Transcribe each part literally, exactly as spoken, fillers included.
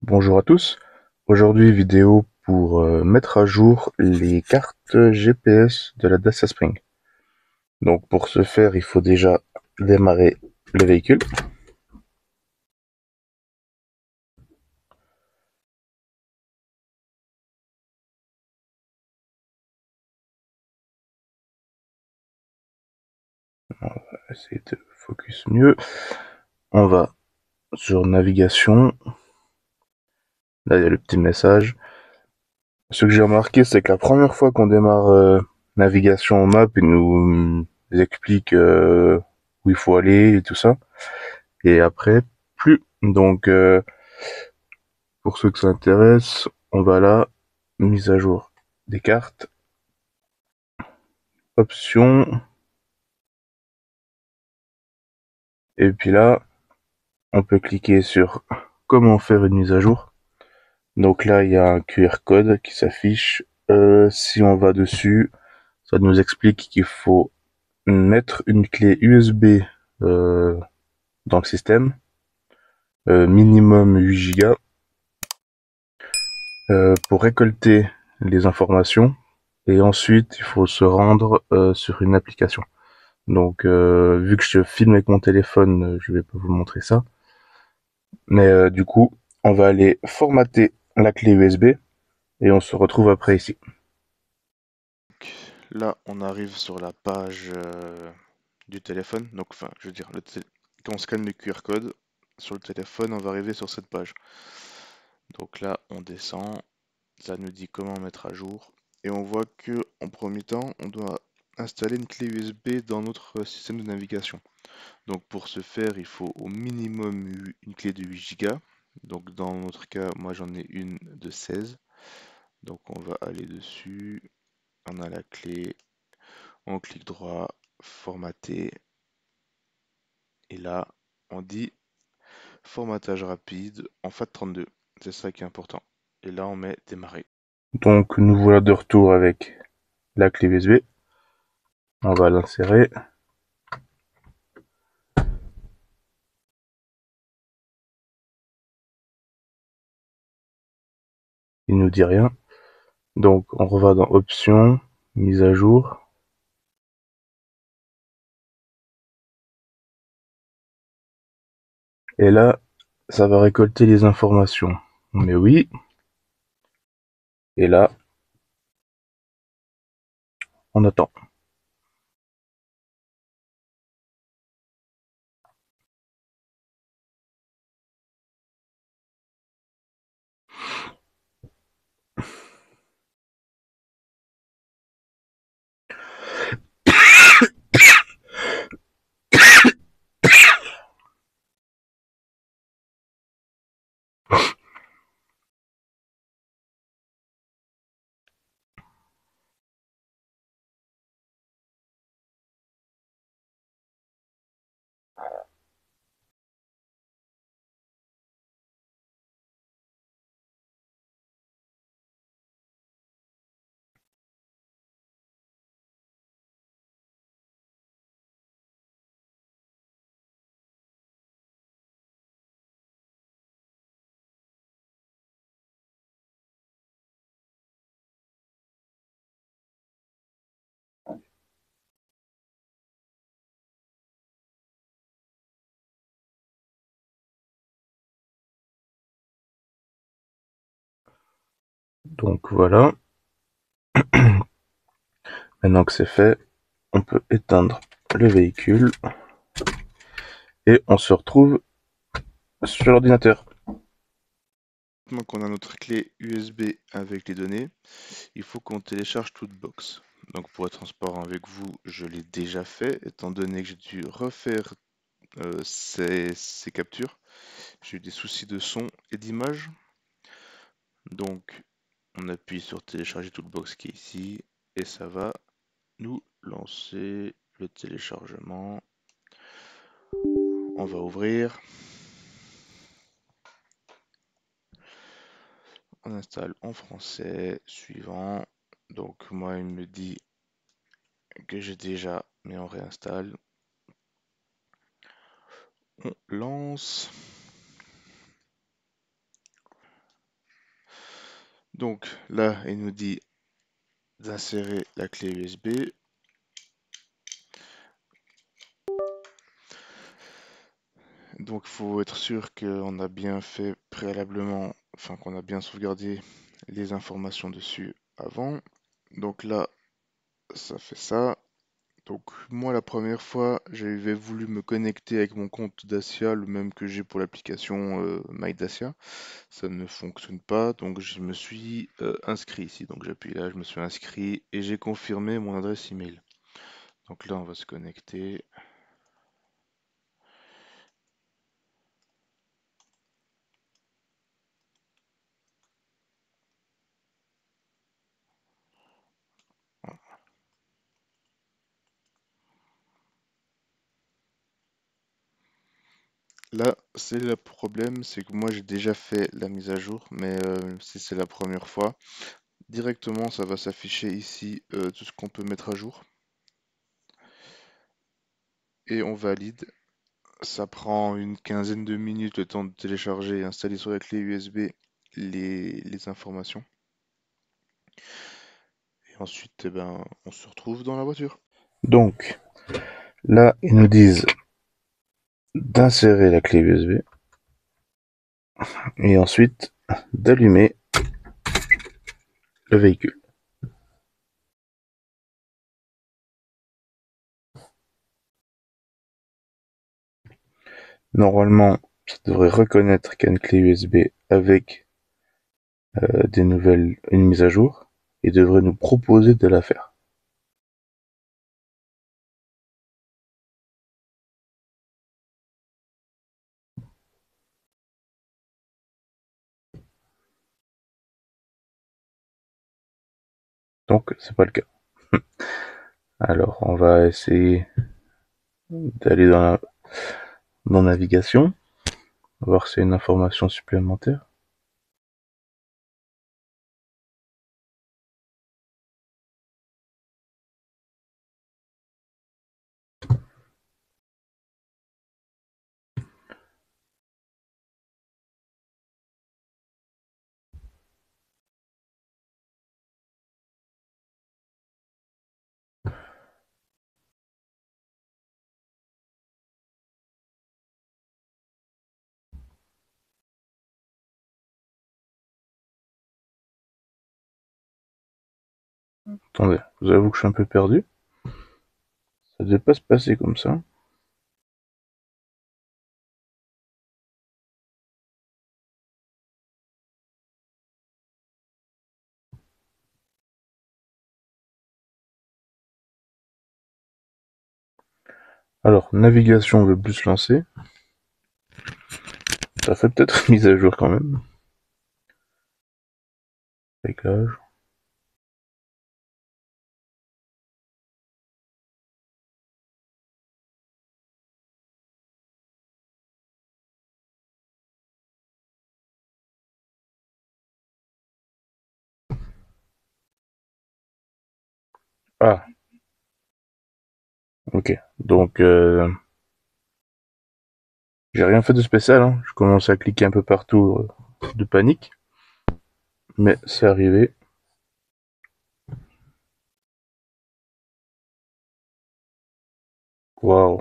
Bonjour à tous, aujourd'hui vidéo pour euh, mettre à jour les cartes G P S de la Dacia Spring. Donc pour ce faire, il faut déjà démarrer le véhicule. On va essayer de focus mieux. On va sur navigation. Là il y a le petit message. Ce que j'ai remarqué, c'est que la première fois qu'on démarre euh, navigation en map, il nous euh, explique euh, où il faut aller et tout ça. Et après, plus. Donc euh, pour ceux que ça intéresse, on va là, mise à jour des cartes, options, et puis là, on peut cliquer sur comment faire une mise à jour. Donc là, il y a un Q R code qui s'affiche. Euh, si on va dessus, ça nous explique qu'il faut mettre une clé U S B euh, dans le système, euh, minimum huit gigas, euh, pour récolter les informations. Et ensuite, il faut se rendre euh, sur une application. Donc, euh, vu que je filme avec mon téléphone, euh, je vais pas vous montrer ça. Mais euh, du coup, on va aller formater la clé U S B et on se retrouve après ici. Là, on arrive sur la page euh, du téléphone. Donc, enfin, je veux dire, le tél- quand on scanne le Q R code sur le téléphone, on va arriver sur cette page. Donc là, on descend, ça nous dit comment mettre à jour. Et on voit que, en premier temps, on doit installer une clé U S B dans notre système de navigation. Donc, pour ce faire, il faut au minimum hu- une clé de huit gigas. Donc, dans notre cas, moi j'en ai une de seize. Donc, on va aller dessus. On a la clé. On clique droit, formater, et là, on dit formatage rapide en FAT trente-deux. C'est ça qui est important. Et là, on met démarrer. Donc, nous voilà de retour avec la clé U S B. On va l'insérer. Il nous dit rien. Donc, on reva dans options, mise à jour. Et là, ça va récolter les informations. On met oui. Et là, on attend. Donc voilà. Maintenant que c'est fait, on peut éteindre le véhicule et on se retrouve sur l'ordinateur. Maintenant qu'on a notre clé U S B avec les données, il faut qu'on télécharge Toolbox. Donc pour être transparent avec vous, je l'ai déjà fait, étant donné que j'ai dû refaire euh, ces, ces captures. J'ai eu des soucis de son et d'image. Donc on appuie sur télécharger Toolbox qui est ici, et ça va nous lancer le téléchargement. On va ouvrir. On installe en français, suivant. Donc moi il me dit que j'ai déjà, mais on réinstalle. On lance. Donc là, il nous dit d'insérer la clé U S B. Donc il faut être sûr qu'on a bien fait préalablement, enfin qu'on a bien sauvegardé les informations dessus avant. Donc là, ça fait ça. Donc moi la première fois, j'avais voulu me connecter avec mon compte Dacia, le même que j'ai pour l'application euh, My Dacia. Ça ne fonctionne pas, donc je me suis euh, inscrit ici. Donc j'appuie là, je me suis inscrit et j'ai confirmé mon adresse email. Donc là, on va se connecter. Là, c'est le problème, c'est que moi j'ai déjà fait la mise à jour, mais euh, si c'est la première fois, directement ça va s'afficher ici euh, tout ce qu'on peut mettre à jour et on valide. Ça prend une quinzaine de minutes le temps de télécharger et installer sur la clé U S B les, les informations. Et ensuite, eh ben, on se retrouve dans la voiture. Donc, là, ils nous disent d'insérer la clé U S B et ensuite d'allumer le véhicule. Normalement, ça devrait reconnaître qu'il y a une clé U S B avec euh, des nouvelles, une mise à jour et devrait nous proposer de la faire. Donc, c'est pas le cas. Alors, on va essayer d'aller dans la dans navigation, voir s'il y a une information supplémentaire. Attendez, je vous avoue que je suis un peu perdu. Ça devait pas se passer comme ça. Alors, navigation veut plus se lancer. Ça fait peut-être mise à jour quand même. Réglage. Ah, ok. Donc, euh, j'ai rien fait de spécial. Hein. Je commence à cliquer un peu partout euh, de panique. Mais c'est arrivé. Waouh.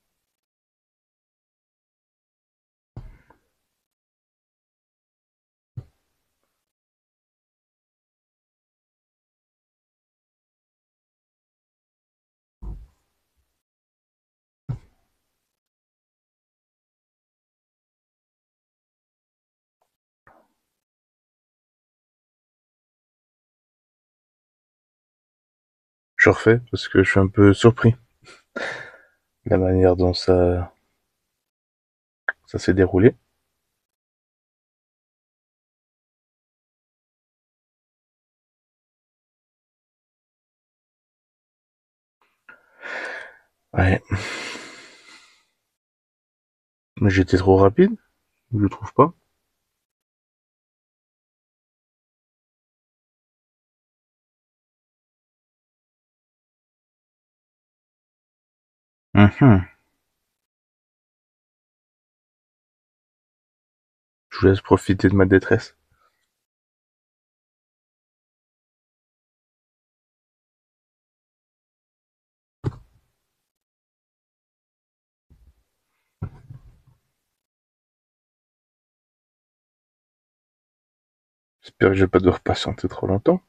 Je refais parce que je suis un peu surpris. La manière dont ça, ça s'est déroulé. Ouais. Mais j'étais trop rapide. Je trouve pas. Mhm. Je vous laisse profiter de ma détresse. J'espère que je vais pas devoir patienter trop longtemps.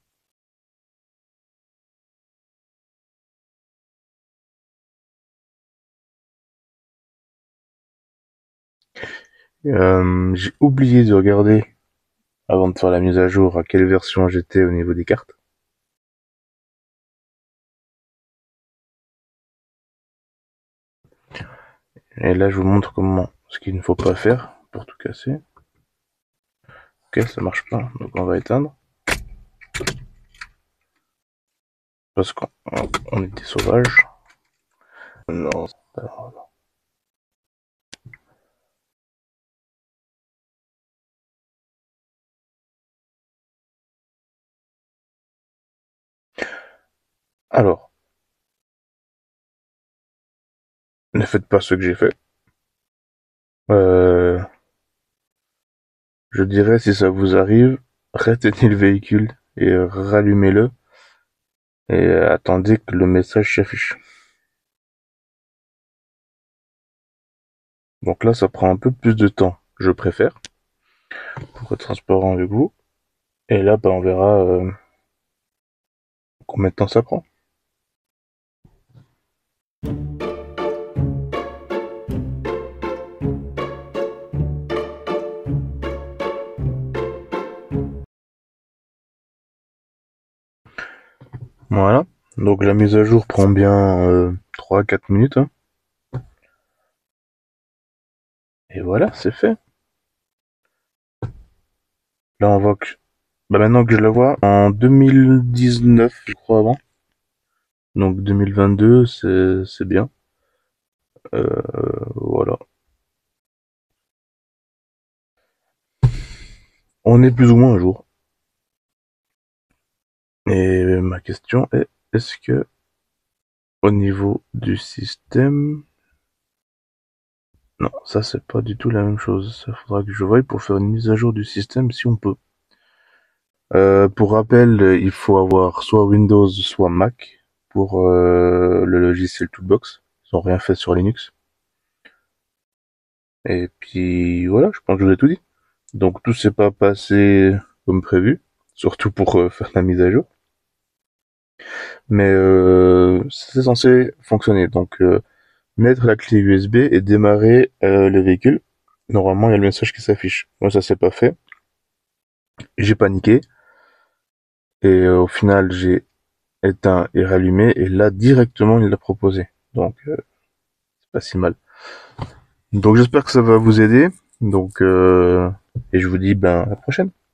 Euh, j'ai oublié de regarder, avant de faire la mise à jour, à quelle version j'étais au niveau des cartes. Et là, je vous montre comment, ce qu'il ne faut pas faire pour tout casser. Ok, ça marche pas, donc on va éteindre. Parce qu'on on est des sauvages. Non, c'est pas grave. Alors, ne faites pas ce que j'ai fait. Euh, je dirais, si ça vous arrive, réteignez le véhicule et rallumez-le et attendez que le message s'affiche. Donc là, ça prend un peu plus de temps, je préfère, pour être transparent avec vous. Et là, bah, on verra euh, combien de temps ça prend. Voilà. Donc la mise à jour prend bien euh, trois à quatre minutes. Hein. Et voilà, c'est fait. Là, on voit que... Bah, maintenant que je la vois, en deux mille dix-neuf, je crois, avant. Donc deux mille vingt-deux, c'est c'est bien. Euh, voilà. On est plus ou moins un jour. Et ma question est, est-ce que au niveau du système... Non, ça c'est pas du tout la même chose. Ça faudra que je voie pour faire une mise à jour du système si on peut. Euh, pour rappel, il faut avoir soit Windows, soit Mac pour euh, le logiciel Toolbox. Ils ont rien fait sur Linux. Et puis voilà, je pense que je vous ai tout dit. Donc tout s'est pas passé comme prévu, surtout pour euh, faire la mise à jour. Mais euh, c'est censé fonctionner. Donc euh, mettre la clé U S B et démarrer euh, le véhicule. Normalement, il y a le message qui s'affiche. Moi, ça s'est pas fait. J'ai paniqué et euh, au final, j'ai éteint et rallumé et là directement, il l'a proposé. Donc euh, c'est pas si mal. Donc j'espère que ça va vous aider. Donc euh, et je vous dis ben à la prochaine.